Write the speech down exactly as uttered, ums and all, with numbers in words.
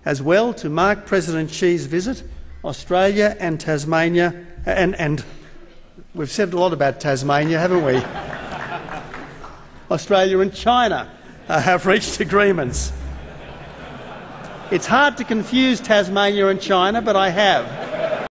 As well, to mark President Xi's visit, Australia and Tasmania, and, and we've said a lot about Tasmania, haven't we? Australia and China uh, have reached agreements. It's hard to confuse Tasmania and China, but I have.